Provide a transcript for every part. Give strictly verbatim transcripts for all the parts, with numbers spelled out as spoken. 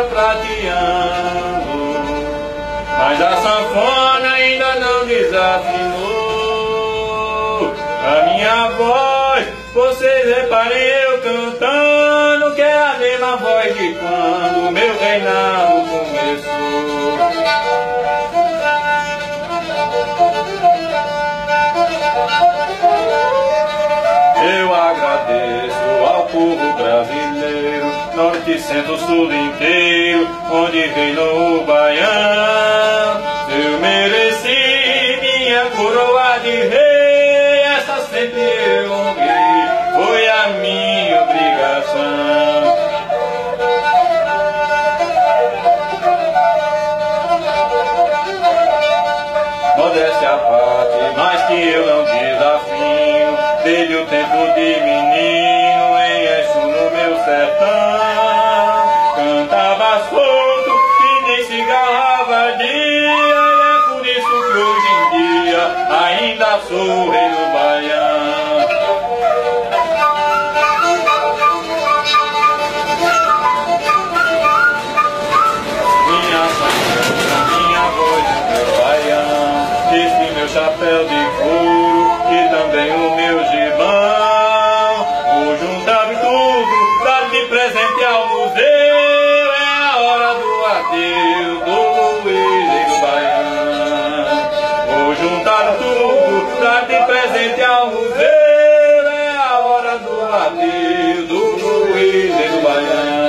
viola prateando, mas a sanfona ainda não desafinou. A minha voz, vocês reparem eu cantando, que é a mesma voz de quando o meu reinado começou. Eu agradeço ao povo brasileiro, norte, centro, sul inteiro, onde reinou o Baião. Eu mereci minha coroa de rei, essa sempre eu honrei, foi a minha obrigação. Modéstia à parte, mas que eu não desafio, desde o tempo de menino em Exu no meu sertão. Cantava solto e nem se garrava dia, e é por isso que hoje em dia ainda sou rei do Baião. Minha sanfona, minha voz, meu Baião, este meu chapéu de couro e também o meu gibão, vou juntar tudo, dar de presente ao museu. É a hora do adeus do Luiz rei do Baião. Vou juntar tudo, dar de presente ao museu. É a hora do adeus do Luiz rei do Baião.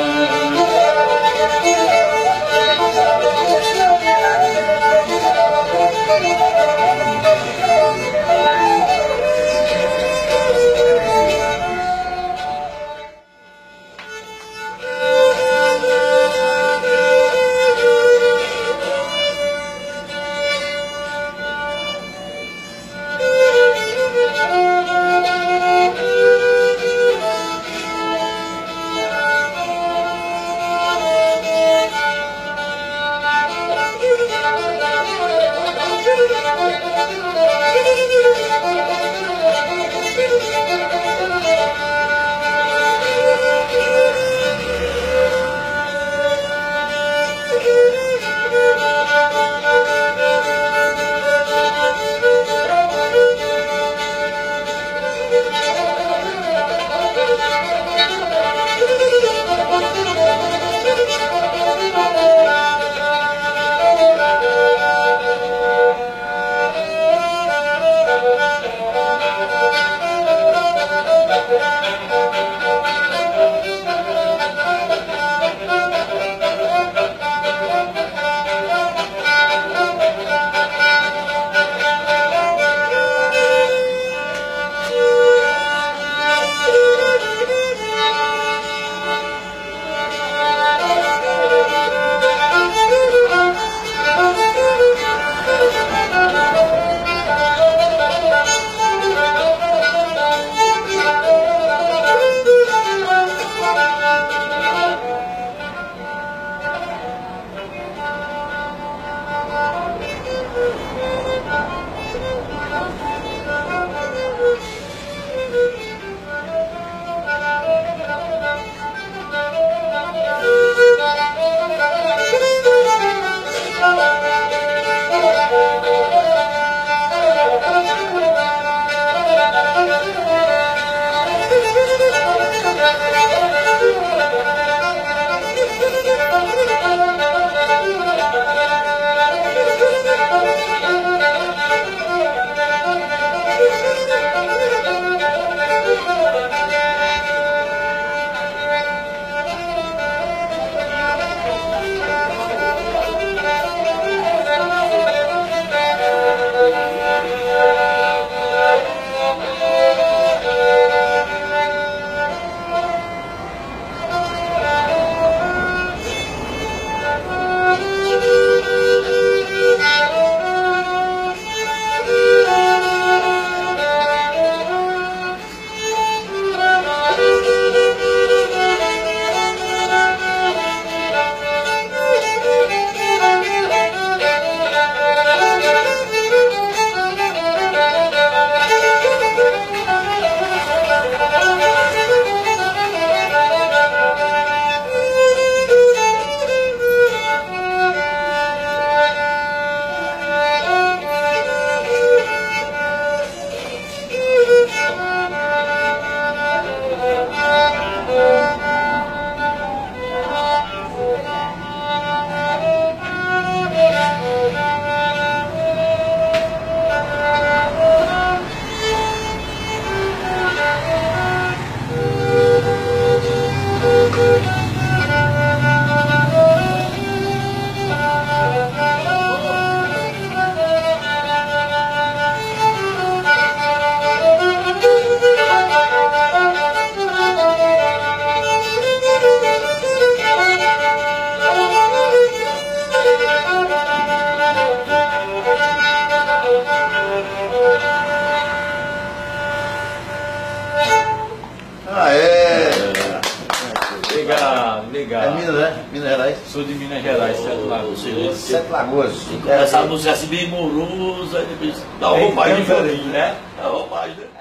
Ligado, ligado. É Minas, né? Minas Gerais. Sou de Minas Gerais, Sete Lagoas. Sete Lagoas. Começar a música assim bem morosa, aí depois dá uma roupagem diferente, né? Dá uma roupagem, né?